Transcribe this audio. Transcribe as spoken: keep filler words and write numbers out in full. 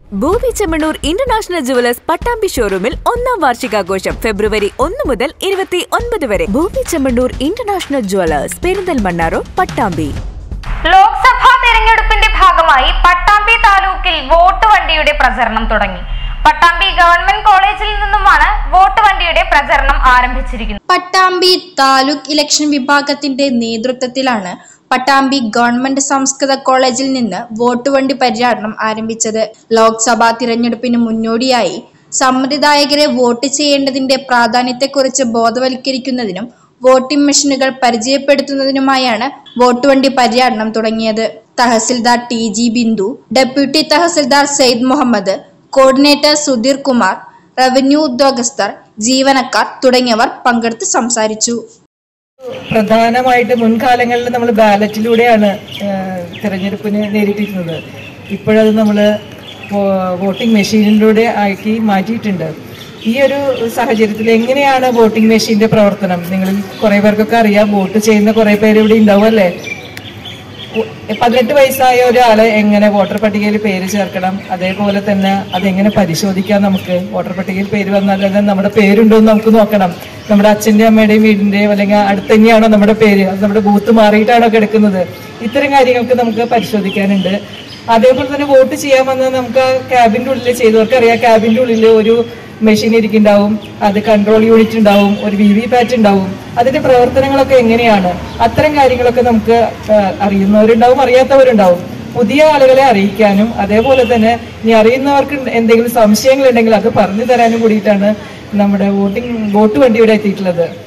ഭൂവി Chemmanur international jewellers Pattambi ഷോറൂമിൽ ഒന്നാം വാർഷികാഘോഷം ഫെബ്രുവരി ഒന്ന് മുതൽ ഇരുപത്തി ഒൻപത് വരെ. ഭൂവി Chemmanur international jewellers, Perinthalmanna road, Pattambi. Lok Sabha തെരഞ്ഞെടുപ്പിന്റെ ഭാഗമായി പട്ടാമ്പി താലൂക്കിൽ വോട്ട് വണ്ടിയുടെ പ്രചരണം തുടങ്ങി. പട്ടാമ്പി ഗവൺമെന്റ് കോളേജിൽ നിന്നുമാണ് വോട്ട് വണ്ടിയുടെ പ്രചരണം ആരംഭിച്ചിരിക്കുന്നത്. പട്ടാമ്പി താലൂക്ക് ഇലക്ഷൻ വിഭാഗത്തിന്റെ നേതൃത്വത്തിലാണ് പട്ടാമ്പി ഗവൺമെന്റ് സംസ്കൃത കോളേജിൽ നിന്ന് വോട്ട് വണ്ടി പര്യടനം ആരംഭിച്ചത്. ലോക്സഭാ തിരഞ്ഞെടുപ്പിന് മുന്നോടിയായി സമ്മതിദായകരെ വോട്ട് ചെയ്യേണ്ടതിന്റെ പ്രാധാന്യത്തെക്കുറിച്ച് ബോധവൽക്കരിക്കുന്നതിനും വോട്ടിംഗ് മെഷീനുകൾ പരിചയപ്പെടുത്തുന്നതിനുമായാണ് വോട്ട് വണ്ടി പര്യടനം തുടങ്ങിയത്. Tahsildar T G Bindu, deputy tahsildar Syed Muhammad, coordinator Sudheer Kumar, revenue ഉദ്യോഗസ്ഥർ, ജീവനക്കാർ തുടങ്ങിയവർ പങ്കെടുത്ത് സംസാരിച്ചു. പ്രധാനമായിട്ട് മുൻകാലങ്ങളിൽ നമ്മൾ ബാലറ്റിലൂടെയാണ് തിരഞ്ഞെടുപ്പിന് നേരിട്ടിരുന്നത്. ഇപ്പോഴത് നമ്മൾ വോട്ടിംഗ് മെഷീനിലൂടെ ആക്കി മാറ്റിയിട്ടുണ്ട്. ഈ ഒരു സാഹചര്യത്തിൽ എങ്ങനെയാണ് വോട്ടിംഗ് മെഷീന്റെ പ്രവർത്തനം? നിങ്ങളിൽ കുറെ പേർക്കൊക്കെ അറിയാം, വോട്ട് ചെയ്യുന്ന കുറെ പേര് ഇവിടെ ഉണ്ടാവും അല്ലേ? പതിനെട്ട് വയസ്സായ ഒരാളെ എങ്ങനെ വോട്ടർ പട്ടികയിൽ പേര് ചേർക്കണം, അതേപോലെ തന്നെ അതെങ്ങനെ പരിശോധിക്കാം? നമുക്ക് വോട്ടർ പട്ടികയിൽ പേര് വന്നാൽ നമ്മുടെ പേരുണ്ടോ എന്ന് നമുക്ക് നോക്കണം. നമ്മുടെ അച്ഛൻ്റെ അമ്മയുടെയും വീടിൻ്റെയും അല്ലെങ്കിൽ അടുത്ത് തന്നെയാണോ നമ്മുടെ പേര്, അത് നമ്മുടെ ബൂത്ത് മാറിയിട്ടാണോ കിടക്കുന്നത്, ഇത്തരം കാര്യങ്ങൾക്ക് നമുക്ക് പരിശോധിക്കാനുണ്ട്. അതേപോലെ തന്നെ വോട്ട് ചെയ്യാമെന്ന് നമുക്ക് ക്യാബിൻ്റെ ഉള്ളിൽ ചെയ്തവർക്ക് അറിയാം. ക്യാബിൻ്റെ ഉള്ളിൽ ഒരു മെഷീൻ ഇരിക്കുന്നുണ്ടാവും, അത് കൺട്രോൾ യൂണിറ്റ് ഉണ്ടാവും, ഒരു വി വി പാറ്റ് ഉണ്ടാവും. അതിന്റെ പ്രവർത്തനങ്ങളൊക്കെ എങ്ങനെയാണ്, അത്തരം കാര്യങ്ങളൊക്കെ നമുക്ക് അറിയുന്നവരുണ്ടാവും, അറിയാത്തവരുണ്ടാവും. പുതിയ ആളുകളെ അറിയിക്കാനും അതേപോലെ തന്നെ ഇനി അറിയുന്നവർക്ക് എന്തെങ്കിലും സംശയങ്ങൾ ഉണ്ടെങ്കിൽ അത് പറഞ്ഞു തരാനും കൂടിയിട്ടാണ് നമ്മുടെ വോട്ടിംഗ് വോട്ട് വണ്ടി ഇവിടെ എത്തിയിട്ടുള്ളത്.